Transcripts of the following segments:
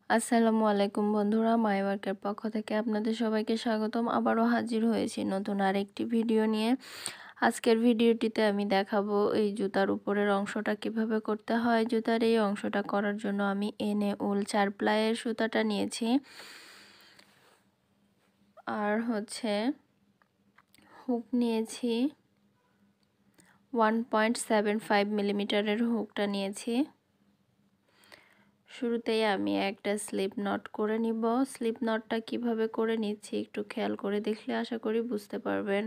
আসসালামু আলাইকুম বন্ধুরা, মাই ওয়ার্কের পক্ষ থেকে আপনাদের সবাইকে স্বাগতম। আবারও হাজির হয়েছি নতুন আরেকটি ভিডিও নিয়ে। আজকের ভিডিওটিতে আমি দেখাবো এই জুতার উপরের অংশটা কিভাবে করতে হয়। জুতার এই অংশটা করার জন্য আমি এনে উল 4 প্লাইয়ের সুতাটা নিয়েছি, আর হুক নিয়েছি 1.75 মিলিমিটারের হুকটা নিয়েছি। শুরুতেই আমি একটা স্লিপ নট করে নিব। স্লিপ নটটা কিভাবে করে নিচ্ছি একটু খেয়াল করে দেখলে আশা করি বুঝতে পারবেন।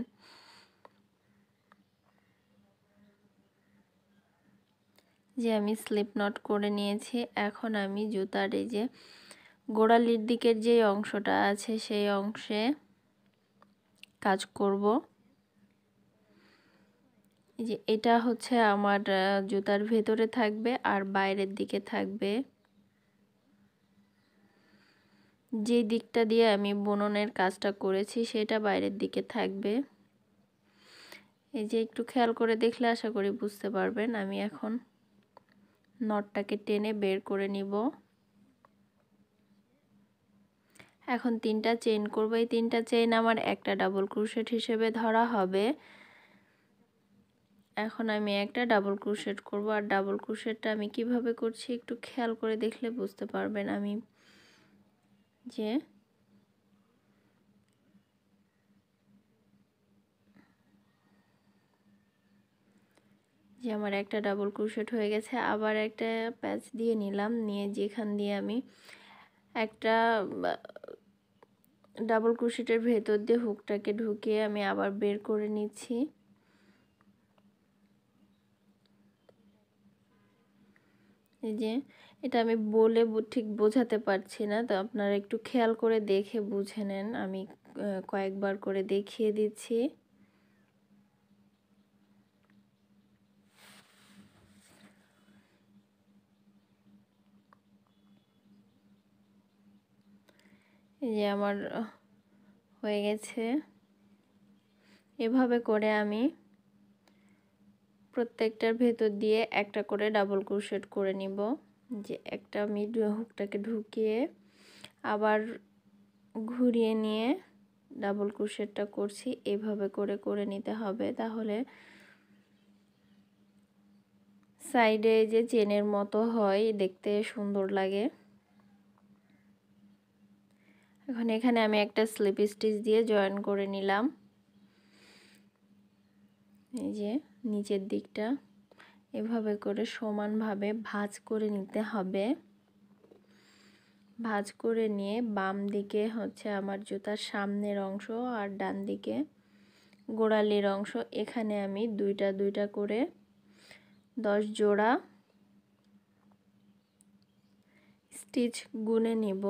যে আমি স্লিপ নট করে নিয়েছি। এখন আমি জুতার এই যে গোড়ালির দিকের যে অংশটা আছে সেই অংশে কাজ করব। এই যে এটা আমার জুতার ভেতরে থাকবে আর বাইরের দিকে থাকবে। যে দিকটা দিয়ে আমি বুননের কাজটা করেছি সেটা বাইরের দিকে থাকবে। এই যে একটু খেয়াল করে দেখলে আশা করি বুঝতে পারবেন। আমি এখন নটটাকে টেনে বের করে নিব। এখন 3টা চেইন করব। এই 3টা চেইন আমার একটা ডাবল ক্রোশেট হিসেবে ধরা হবে। এখন আমি একটা ডাবল ক্রোশেট করব, আর ডাবল ক্রোশেটটা আমি কিভাবে করছি একটু খেয়াল করে দেখলে বুঝতে পারবেন। আমি যে আমার একটা ডাবল ক্রোশেট হয়ে গেছে, আবার একটা প্যাচ দিয়ে নিলাম, নিয়ে যেখান দিয়ে আমি একটা ডাবল ক্রোশেটের ভেতর দিয়ে হুকটাকে ঢুকিয়ে আমি আবার বের করে নিচ্ছি। এই যে এটা আমি বলে ঠিক বোঝাতে পারছি না, তো আপনারা একটু খেয়াল করে দেখে বুঝে নেন। আমি কয়েকবার করে দেখিয়ে দিচ্ছি। এই যে আমার হয়ে গেছে। এভাবে করে আমি প্রত্যেকটার ভেতর দিয়ে একটা করে ডাবল ক্রোশেট করে নিব। যে একটা আমি হুকটাকে ঢুকিয়ে আবার ঘুরিয়ে নিয়ে ডাবল ক্রোশেটটা করছি। এভাবে করে করে নিতে হবে, তাহলে সাইডে যে চেনের মতো হয় দেখতে সুন্দর লাগে। এখন এখানে আমি একটা স্লিপ স্টিচ দিয়ে জয়েন করে নিলাম। এই যে নিচের দিকটা এভাবে করে সমানভাবে ভাঁজ করে নিতে হবে। ভাঁজ করে নিয়ে বাম দিকে আমার জুতার সামনের অংশ আর ডান দিকে গোড়ালির অংশ, এখানে আমি দুইটা দুইটা করে 10 জোড়া স্টিচ গুনে নিব।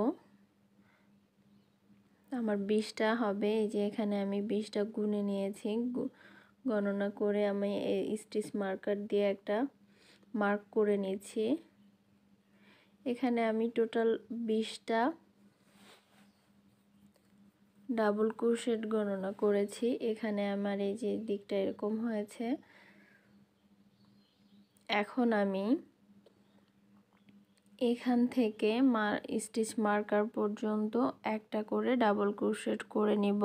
আমার 20টা হবে। এই যে এখানে আমি 20টা গুনে নিয়েছি। গণনা করে আমি এই স্টিচ মার্কার দিয়ে একটা মার্ক করে নিয়েছি। এখানে আমি টোটাল 20টা ডাবল ক্রোশেট গণনা করেছি। এখানে আমার এই যে দিকটা এরকম হয়েছে। এখন আমি এখান থেকে স্টিচ মার্কার পর্যন্ত একটা করে ডাবল ক্রোশেট করে নিব।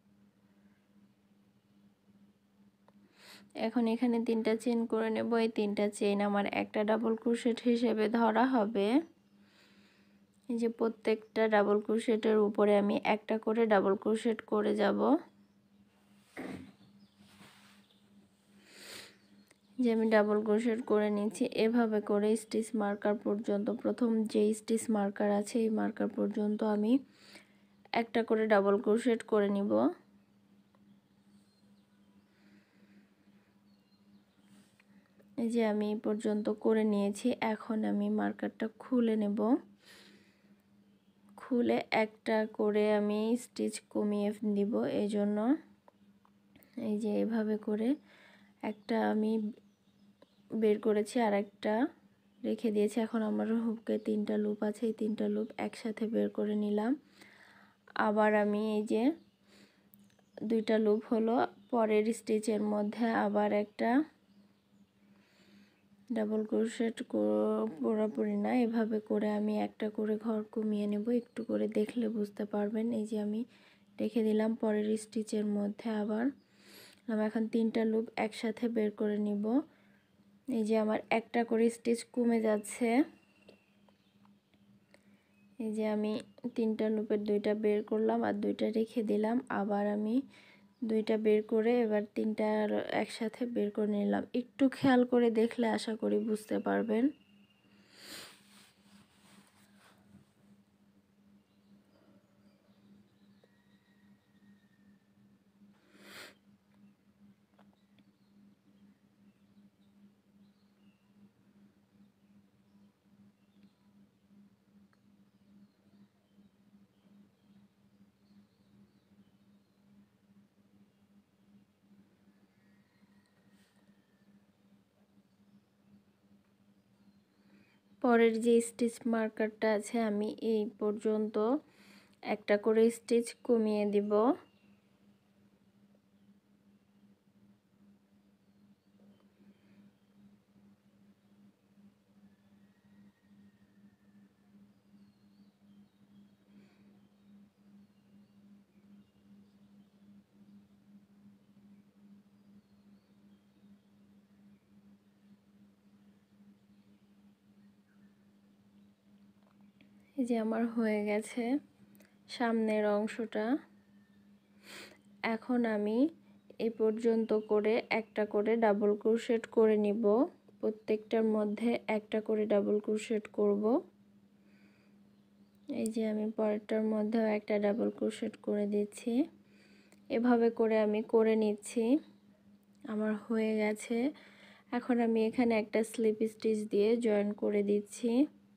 এখন এখানে 3টা চেইন করে নেব। এই 3টা চেইন আমার একটা ডাবল ক্রোশেট হিসেবে ধরা হবে। এই যে প্রত্যেকটা ডাবল ক্রোশেটের উপরে আমি একটা করে ডাবল ক্রোশেট করে যাব। যে আমি ডাবল ক্রোশেট করে নিচ্ছি। এভাবে করে স্টিচ মার্কার পর্যন্ত, প্রথম যে স্টিচ মার্কার আছে এই মার্কার পর্যন্ত আমি একটা করে ডাবল ক্রোশেট করে নিব। এই যে আমি এই পর্যন্ত করে নিয়েছি। এখন আমি মার্কারটা খুলে নেব। খুলে একটা করে আমি স্টিচ কমিয়ে দিব। এই জন্য এই যে এভাবে করে একটা আমি বের করেছি আর একটা রেখে দিয়েছি। এখন আমার হুকে 3টা লুপ আছে, এই 3টা লুপ একসাথে বের করে নিলাম। আবার আমি এই যে 2টা লুপ হলো, পরের স্টিচের মধ্যে আবার একটা ডাবল ক্রোশেট পুরোপুরি না, এভাবে করে আমি একটা করে ঘর কমিয়ে নেব। একটু করে দেখলে বুঝতে পারবেন। এই যে আমি রেখে দিলাম, পরের স্টিচের মধ্যে আবার আমি এখন 3টা লুপ একসাথে বের করে নিব। এই যে আমার একটা করে স্টিচ কমে যাচ্ছে। এই যে আমি 3টা লুপের 2টা বের করলাম আর 2টা রেখে দিলাম। আবার আমি 2টা বের করে এবার 3টা একসাথে বের করে নিলাম। একটু খেয়াল করে দেখলে আশা করি বুঝতে পারবেন। পরের যে স্টিচ মার্কারটা আছে আমি এই পর্যন্ত একটা করে স্টিচ কমিয়ে দিব। এই যে আমার হয়ে গেছে সামনের অংশটা। এখন আমি এই পর্যন্ত করে একটা করে ডাবল ক্রোশেট করে নিব। প্রত্যেকটার মধ্যে একটা করে ডাবল ক্রোশেট করব। এই যে আমি পরেরটার মধ্যেও একটা ডাবল ক্রোশেট করে দিচ্ছি। এভাবে করে আমি করে নিচ্ছি। আমার হয়ে গেছে। এখন আমি এখানে একটা স্লিপ স্টিচ দিয়ে জয়েন করে দিচ্ছি।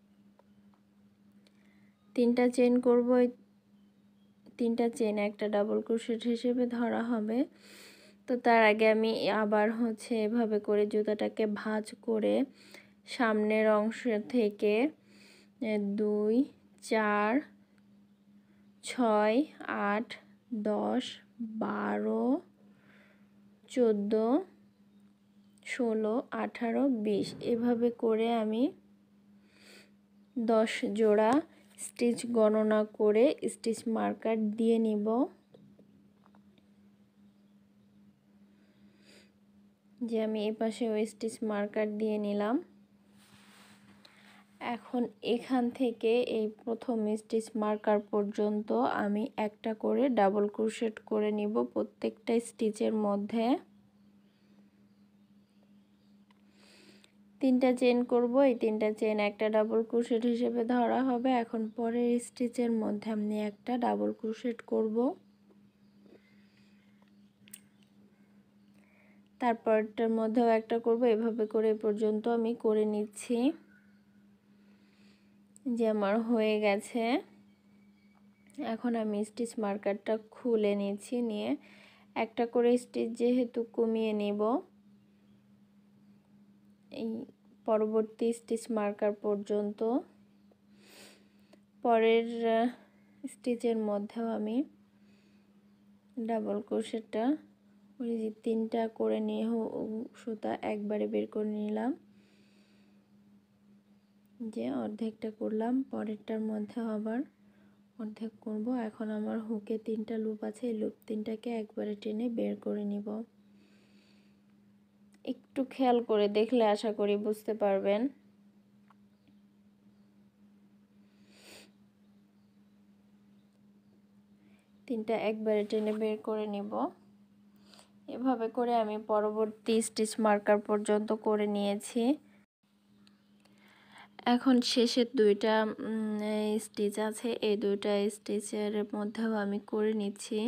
3টা চেইন করব। 3টা চেইন একটা ডাবল ক্রোশেট হিসেবে ধরা হবে। তো তার আগে আমি আবার এভাবে করে জুতাটাকে ভাঁজ করে সামনের অংশ থেকে 2 4 6 8 10 12 14 16 18 20 এভাবে করে আমি 10 জোড়া স্টিচ গণনা করে স্টিচ মার্কার দিয়ে নিব। যে আমি এই পাশে ওই স্টিচ মার্কার দিয়ে নিলাম। এখন এখান থেকে এই প্রথম স্টিচ মার্কার পর্যন্ত আমি একটা করে ডাবল ক্রোশেট করে নিব প্রত্যেকটা স্টিচের মধ্যে। 3টা চেইন করব। এই 3টা চেইন একটা ডাবল ক্রোশেট হিসেবে ধরা হবে। এখন পরের স্টিচের মধ্যে আমি একটা ডাবল ক্রোশেট করব। তারপরটার মধ্যেও একটা করব। এভাবে করে পর্যন্ত আমি করে নিচ্ছি। যে আমার হয়ে গেছে। এখন আমি স্টিচ মার্কারটা খুলে নিচ্ছি, নিয়ে একটা করে স্টিচ যেহেতু কমিয়ে নেব, এই পরবর্তী স্টিচ মার্কার পর্যন্ত পরের স্টিচের মধ্যেও আমি ডাবল ক্রোশেটটা ওই যে 3টা করে নিয়ে সুতা একবারে বের করে নিলাম। যে অর্ধেকটা করলাম, পরেরটার মধ্যে আবার অর্ধেক করব। এখন আমার হুকে 3টা লুপ আছে, এই লুপ 3টাকে একবারে টেনে বের করে নিব। একটু খেয়াল করে দেখলে আশা করি বুঝতে পারবেন। তিনটা একবারে টেনে বের করে নিব। এভাবে করে আমি পরবর্তী স্টিচ মার্কার পর্যন্ত করে নিয়েছি। এখন শেষের 2টা স্টিচ আছে, এই 2টা স্টিচের মধ্যেও আমি করে নিচ্ছি।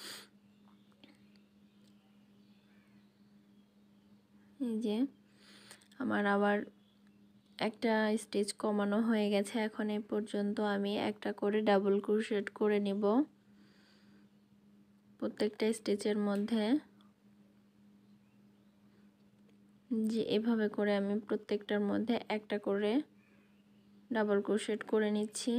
এই যে আমার আবার একটা স্টিচ কমানো হয়ে গেছে। এখন এই পর্যন্ত আমি একটা করে ডাবল ক্রোশেট করে নিব প্রত্যেকটা স্টিচের মধ্যে। যে এভাবে করে আমি প্রত্যেকটার মধ্যে একটা করে ডাবল ক্রোশেট করে নিচ্ছি।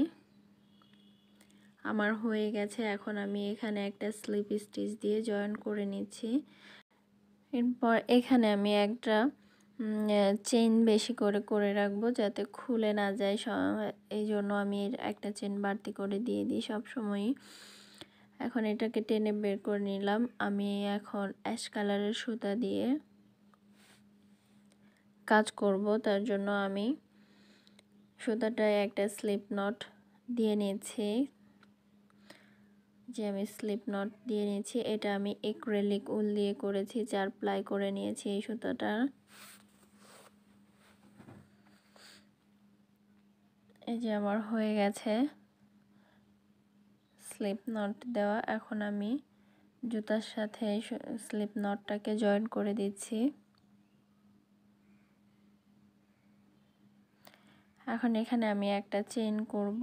আমার হয়ে গেছে। এখন আমি এখানে একটা স্লিপ স্টিচ দিয়ে জয়েন করে নিচ্ছি। এরপর এখানে আমি একটা চেইন বেশি করে করে রাখবো যাতে খুলে না যায়। এই জন্য আমি একটা চেইন বাড়তি করে দিয়ে দিই সব সময়ই। এখন এটাকে টেনে বের করে নিলাম। আমি এখন অ্যাশ কালারের সুতা দিয়ে কাজ করব, তার জন্য আমি সুতাটায় একটা স্লিপ নট দিয়ে নিয়েছি। আমি স্লিপ নট দিয়ে নিয়েছি। এটা আমি অ্যাক্রিলিক উল দিয়ে করেছি, 4 প্লাই করে নিয়েছি এই সুতাটা। এই যে আমার হয়ে গেছে স্লিপ নট দেওয়া। এখন আমি জুতার সাথে স্লিপ নটটাকে জয়েন করে দিচ্ছি। এখন এখানে আমি একটা চেইন করব,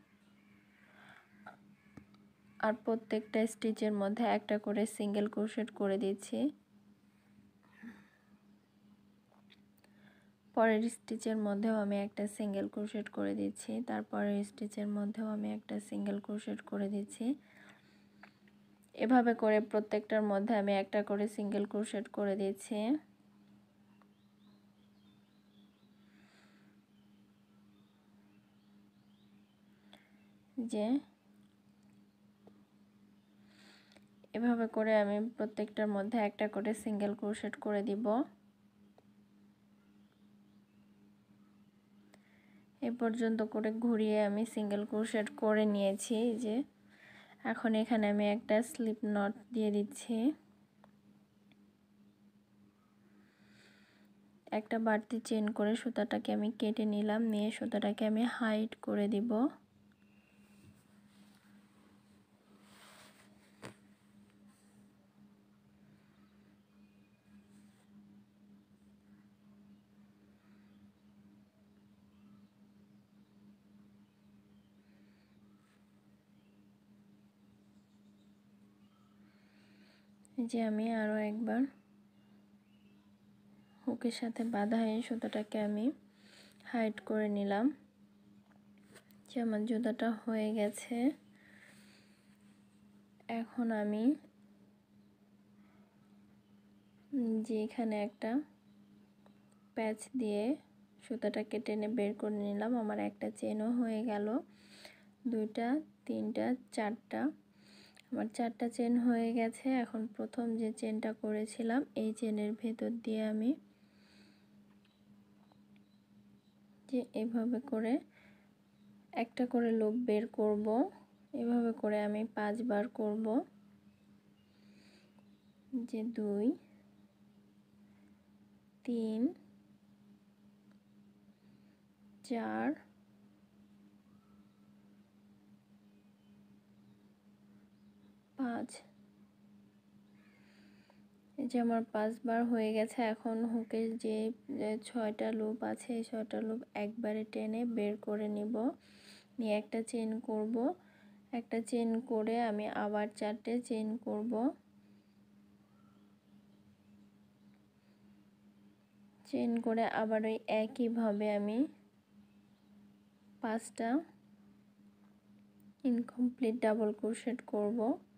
আর প্রত্যেকটা স্টিচের মধ্যে একটা করে সিঙ্গেল ক্রোশেট করে দিচ্ছি। পরের স্টিচের মধ্যেও আমি একটা সিঙ্গেল ক্রোশেট করে দিচ্ছি, তারপরের স্টিচের মধ্যেও আমি একটা সিঙ্গেল ক্রোশেট করে দিচ্ছি। এভাবে করে প্রত্যেকটার মধ্যে আমি একটা করে সিঙ্গেল ক্রোশেট করে দিচ্ছি। যে এভাবে করে আমি প্রত্যেকটার মধ্যে একটা করে সিঙ্গেল ক্রোশেট করে দিব। এ পর্যন্ত করে ঘুরিয়ে আমি সিঙ্গেল ক্রোশেট করে নিয়েছি। যে এখন এখানে আমি একটা স্লিপ নট দিয়ে দিচ্ছি। একটা বাড়তি চেইন করে সুতাটাকে আমি কেটে নিলাম, নিয়ে সুতাটাকে আমি হাইড করে দিব। যে আমি আরো একবার হুকের সাথে বাঁধা এই সুতাটাকে আমি হাইড করে নিলাম। যে আমার জুতাটা হয়ে গেছে। এখন আমি যে এখানে একটা প্যাচ দিয়ে সুতাটাকে টেনে বের করে নিলাম। আমার একটা চেনও হয়ে গেল, 2টা 3টা 4টা, আমার 4টা চেন হয়ে গেছে। এখন প্রথম যে চেনটা করেছিলাম এই চেনের ভেতর দিয়ে আমি যে এভাবে করে একটা করে লুপ বের করব। এভাবে করে আমি 5 বার করব। যে 2 3 4 5। এই যে আমার 5 বার হয়ে গেছে। এখন হুকের যে 6টা লুপ আছে এই 6টা লুপ একবারে টেনে বের করে নিব, নিয়ে একটা চেইন করব। একটা চেইন করে আমি আবার 4টে চেইন করব। চেইন করে আবার ওই একইভাবে আমি 5টা ইনকমপ্লিট ডাবল ক্রোশেট করব।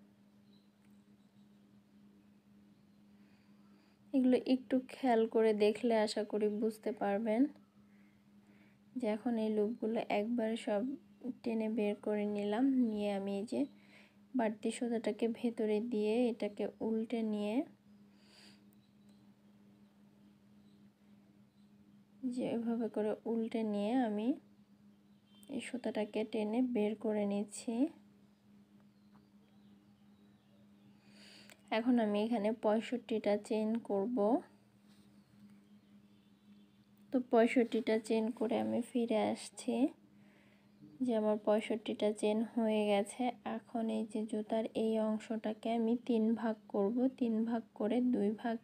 এগুলো একটু খেয়াল করে দেখলে আশা করি বুঝতে পারবেন। যে এখন এই লুপগুলো একবারে সব টেনে বের করে নিলাম, নিয়ে আমি এই যে বাড়তি সুতাটাকে ভেতরে দিয়ে এটাকে উল্টে নিয়ে যে এভাবে করে উল্টে নিয়ে আমি এই সুতাটাকে টেনে বের করে নিচ্ছি। এখন আমি এখানে 65টা চেইন করব। তো 65টা চেইন করে আমি ফিরে আসছি। যে আমার 65টা চেইন হয়ে গেছে। এখন এই যে জুতার এই অংশটাকে আমি 3 ভাগ করব। 3 ভাগ করে 2 ভাগ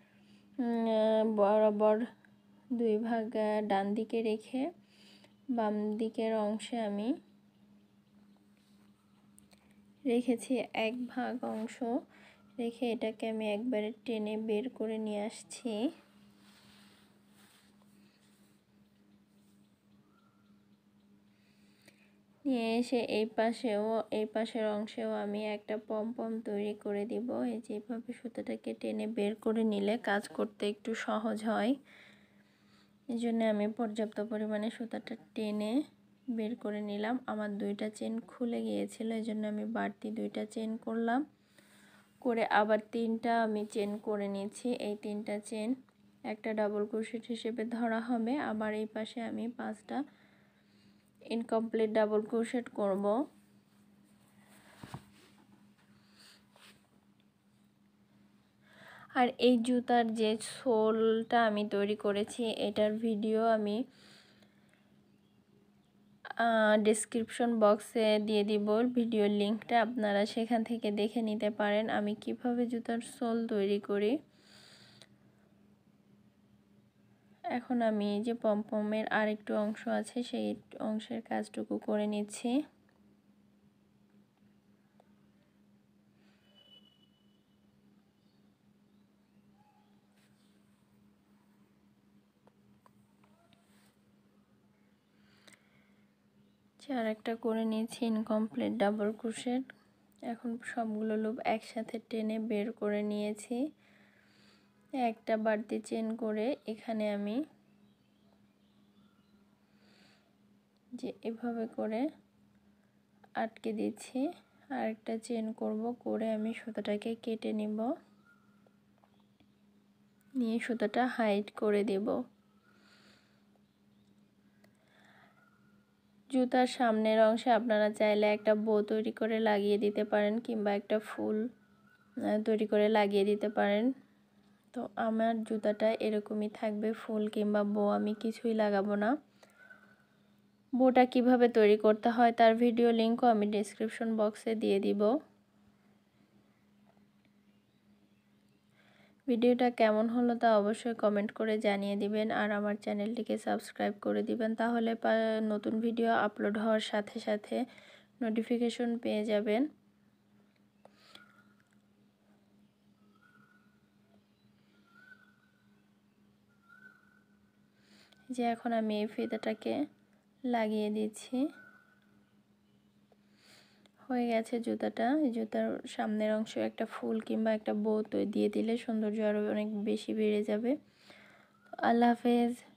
বরাবর 2 ভাগ ডান দিকে রেখে বাম দিকের অংশে আমি রেখেছি 1 ভাগ অংশ রেখে এটাকে আমি একবারে টেনে বের করে নিয়ে আসছি। নিয়ে এসে এই পাশের অংশেও আমি একটা পম তৈরি করে দিব। এই যে এইভাবে সুতাটাকে টেনে বের করে নিলে কাজ করতে একটু সহজ হয়। এই জন্য আমি পর্যাপ্ত পরিমাণে সুতাটা টেনে বের করে নিলাম। আমার 2টা চেন খুলে গিয়েছিল, এই জন্য আমি বাড়তি 2টা চেন করলাম, করে আবার 3টা আমি চেন করে নিয়েছি। এই 3টা চেন একটা ডাবল ক্রোশেট হিসেবে ধরা হবে। আবার এই পাশে আমি 5টা ইনকমপ্লিট ডাবল ক্রোশেট করব। আর এই জুতার যে সোলটা আমি তৈরি করেছি, এটার ভিডিও আমি ডেসক্রিপশন বক্সে দিয়ে দিব ভিডিও লিংকটা, আপনারা সেখান থেকে দেখে নিতে পারেন আমি কিভাবে জুতার সোল তৈরি করি। এখন আমি যে পমপমের আরেকটু অংশ আছে সেই অংশের কাজটুকু করে নিচ্ছি। আর একটা করে নিয়েছি ইনকমপ্লিট ডাবল ক্রোশেট। এখন সবগুলো লুপ একসাথে টেনে বের করে নিয়েছি। একটা বাড়তি চেন করে এখানে আমি যে এভাবে করে আটকে দিচ্ছি। আর একটা চেন করব, করে আমি সুতাটাকে কেটে নিব, নিয়ে সুতাটা হাইড করে দেব। জুতার সামনের অংশে আপনারা চাইলে একটা বো তৈরি করে লাগিয়ে দিতে পারেন, কিংবা একটা ফুল তৈরি করে লাগিয়ে দিতে পারেন। তো আমার জুতাটা এরকমই থাকবে, ফুল কিংবা বো আমি কিছুই লাগাবো না। বোটা কিভাবে তৈরি করতে হয় তার ভিডিও লিংকও আমি ডেসক্রিপশন বক্সে দিয়ে দিব। ভিডিওটা কেমন হলো তা অবশ্যই কমেন্ট করে জানিয়ে দিবেন, আর আমার চ্যানেলটিকে সাবস্ক্রাইব করে দিবেন, তাহলে নতুন ভিডিও আপলোড হওয়ার সাথে সাথে নোটিফিকেশন পেয়ে যাবেন। যে এখন আমি এই ফিতাটাকে লাগিয়ে দিচ্ছি। হয়ে গেছে জুতাটা। এই জুতার সামনের অংশ একটা ফুল কিংবা একটা বো দিয়ে দিলে সৌন্দর্য আরও অনেক বেশি বেড়ে যাবে। আল্লাহ হাফেজ।